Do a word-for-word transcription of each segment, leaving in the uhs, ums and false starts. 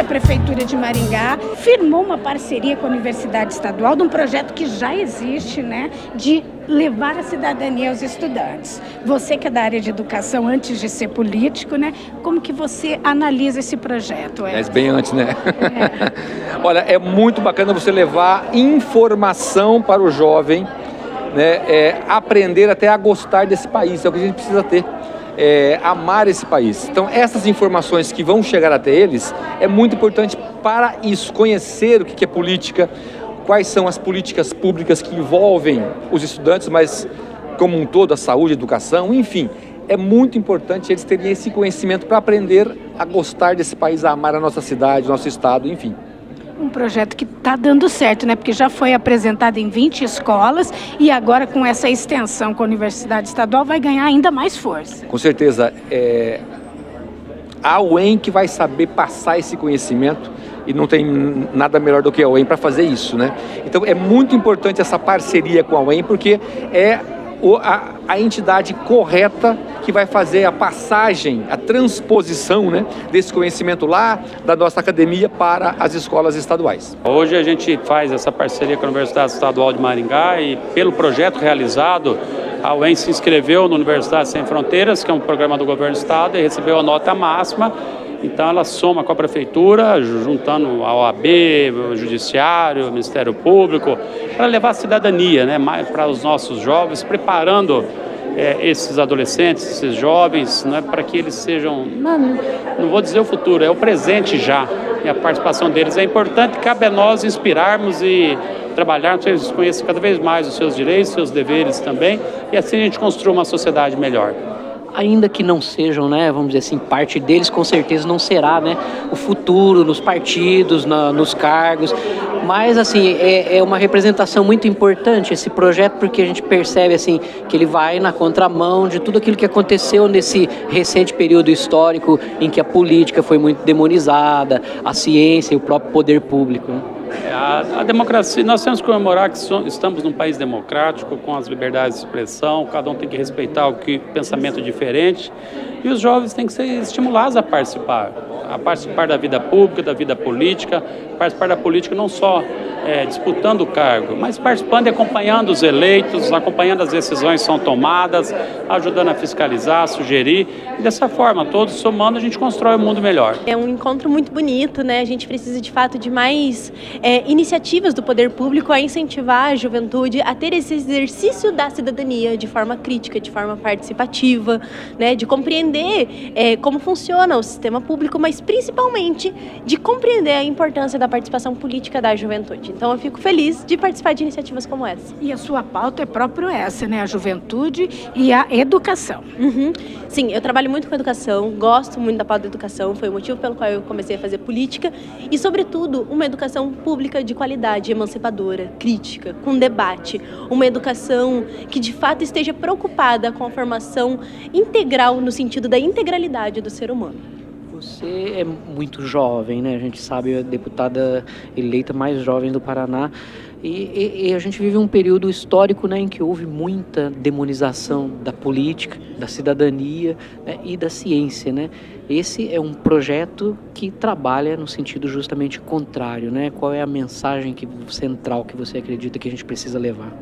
a Prefeitura de Maringá firmou uma parceria com a Universidade Estadual de um projeto que já existe, né, de levar a cidadania aos estudantes. Você que é da área de educação, antes de ser político, né, como que você analisa esse projeto? É bem antes, né? É. Olha, é muito bacana você levar informação para o jovem, né, é, aprender até a gostar desse país, é o que a gente precisa ter. É, amar esse país. Então essas informações que vão chegar até eles é muito importante para isso, conhecer o que é política, quais são as políticas públicas que envolvem os estudantes, mas como um todo, a saúde, a educação, enfim, é muito importante eles terem esse conhecimento para aprender a gostar desse país, a amar a nossa cidade, nosso estado, enfim. Um projeto que está dando certo, né? Porque já foi apresentado em vinte escolas e agora com essa extensão com a Universidade Estadual vai ganhar ainda mais força. Com certeza. É... A U E M que vai saber passar esse conhecimento e não tem nada melhor do que a U E M para fazer isso, né? Então é muito importante essa parceria com a U E M porque é a, a entidade correta que vai fazer a passagem, a transposição, né, desse conhecimento lá da nossa academia para as escolas estaduais. Hoje a gente faz essa parceria com a Universidade Estadual de Maringá e pelo projeto realizado, a U E M se inscreveu no Universidade Sem Fronteiras, que é um programa do governo do estado, e recebeu a nota máxima. Então ela soma com a prefeitura, juntando a O A B, o judiciário, o Ministério Público, para levar a cidadania, né, para os nossos jovens, preparando é, esses adolescentes, esses jovens, né, para que eles sejam, não, não vou dizer o futuro, é o presente já. E a participação deles é importante, cabe a nós inspirarmos e trabalharmos para eles conheçam cada vez mais os seus direitos, os seus deveres também, e assim a gente construa uma sociedade melhor. Ainda que não sejam, né, vamos dizer assim, parte deles com certeza não será, né, o futuro nos partidos, na, nos cargos, mas assim, é, é uma representação muito importante esse projeto porque a gente percebe assim, que ele vai na contramão de tudo aquilo que aconteceu nesse recente período histórico em que a política foi muito demonizada, a ciência e o próprio poder público, né? A, a democracia, nós temos que comemorar que so, estamos num país democrático, com as liberdades de expressão, cada um tem que respeitar o que pensamento diferente e os jovens têm que ser estimulados a participar, a participar da vida pública, da vida política, participar da política não só é, disputando o cargo, mas participando e acompanhando os eleitos, acompanhando as decisões que são tomadas, ajudando a fiscalizar, a sugerir, e dessa forma, todos somando, a gente constrói um mundo melhor. É um encontro muito bonito, né? A gente precisa de fato de mais é, iniciativas do poder público a incentivar a juventude a ter esse exercício da cidadania de forma crítica, de forma participativa, né? De compreender é, como funciona o sistema público, mas principalmente de compreender a importância da participação política da juventude. Então eu fico feliz de participar de iniciativas como essa. E a sua pauta é próprio essa, né? A juventude e a educação. Uhum. Sim, eu trabalho muito com educação, gosto muito da pauta da educação, foi o motivo pelo qual eu comecei a fazer política e, sobretudo, uma educação pública de qualidade, emancipadora, crítica, com debate, uma educação que de fato esteja preocupada com a formação integral no sentido da integralidade do ser humano. Você é muito jovem, né? A gente sabe, a deputada eleita mais jovem do Paraná. E, e, e a gente vive um período histórico, né, em que houve muita demonização da política, da cidadania, né, e da ciência, né? Esse é um projeto que trabalha no sentido justamente contrário, né? Qual é a mensagem que, central que você acredita que a gente precisa levar?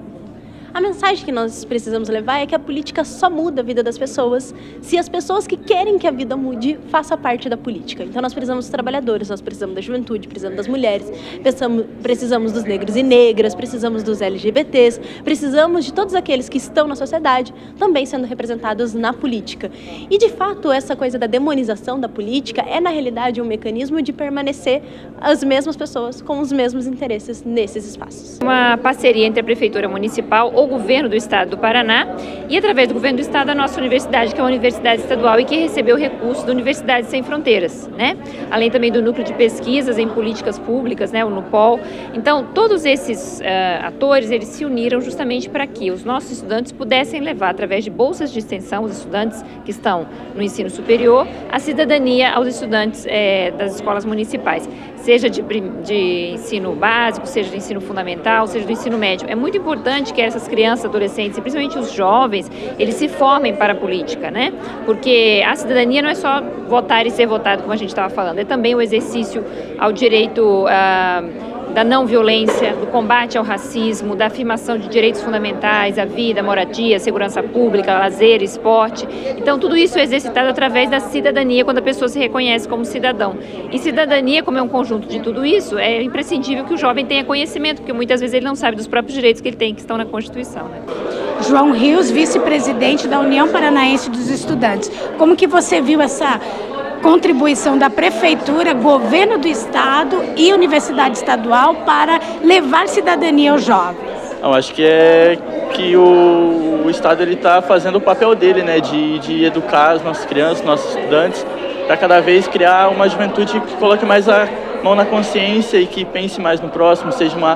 A mensagem que nós precisamos levar é que a política só muda a vida das pessoas se as pessoas que querem que a vida mude façam parte da política. Então nós precisamos dos trabalhadores, nós precisamos da juventude, precisamos das mulheres, precisamos, precisamos dos negros e negras, precisamos dos L G B Ts, precisamos de todos aqueles que estão na sociedade também sendo representados na política. E de fato essa coisa da demonização da política é na realidade um mecanismo de permanecer as mesmas pessoas com os mesmos interesses nesses espaços. Uma parceria entre a Prefeitura Municipal, o governo do estado do Paraná e através do governo do estado a nossa universidade, que é uma universidade estadual e que recebeu recursos da Universidade Sem Fronteiras, né? Além também do núcleo de pesquisas em políticas públicas, né, o NUPOL. Então todos esses uh, atores, eles se uniram justamente para que os nossos estudantes pudessem levar através de bolsas de extensão, os estudantes que estão no ensino superior, a cidadania aos estudantes eh, das escolas municipais. seja de, de ensino básico, seja de ensino fundamental, seja do ensino médio. É muito importante que essas crianças, adolescentes, e principalmente os jovens, eles se formem para a política, né? Porque a cidadania não é só votar e ser votado, como a gente estava falando, é também o exercício ao direito ah, da não violência, do combate ao racismo, da afirmação de direitos fundamentais, a vida, a moradia, a segurança pública, lazer, esporte. Então, tudo isso é exercitado através da cidadania, quando a pessoa se reconhece como cidadão. E cidadania, como é um conjunto de tudo isso, é imprescindível que o jovem tenha conhecimento, porque muitas vezes ele não sabe dos próprios direitos que ele tem, que estão na Constituição, né? João Rios, vice-presidente da União Paranaense dos Estudantes. Como que você viu essa contribuição da Prefeitura, Governo do Estado e Universidade Estadual para levar cidadania aos jovens? Eu acho que é que o, o Estado está fazendo o papel dele, né, de, de educar as nossas crianças, nossos estudantes, para cada vez criar uma juventude que coloque mais a mão na consciência e que pense mais no próximo, seja uma,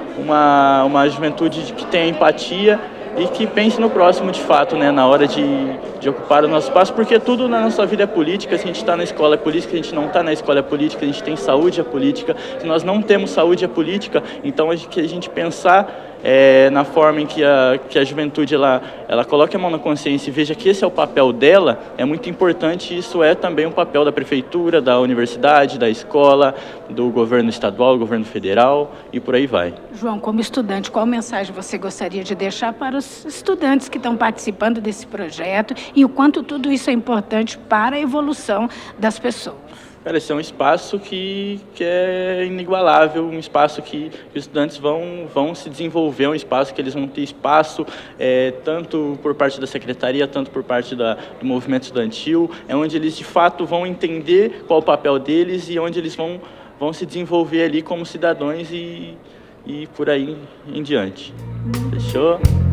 uma, uma juventude que tenha empatia e que pense no próximo de fato, né, na hora de, de ocupar o nosso espaço, porque tudo na nossa vida é política. Se a gente está na escola é política, se a gente não está na escola é política, a gente tem saúde é política, se nós não temos saúde é política, então a gente, que a gente pensar é, na forma em que a, que a juventude ela, ela coloque a mão na consciência e veja que esse é o papel dela, é muito importante. Isso é também um papel da prefeitura, da universidade, da escola, do governo estadual, do governo federal e por aí vai. João, como estudante, qual mensagem você gostaria de deixar para os estudantes que estão participando desse projeto e o quanto tudo isso é importante para a evolução das pessoas? Cara, esse é um espaço que, que é inigualável, um espaço que os estudantes vão, vão se desenvolver, um espaço que eles vão ter espaço, é, tanto por parte da secretaria, tanto por parte da, do movimento estudantil, é onde eles de fato vão entender qual o papel deles e onde eles vão, vão se desenvolver ali como cidadãos e, e por aí em diante. Fechou?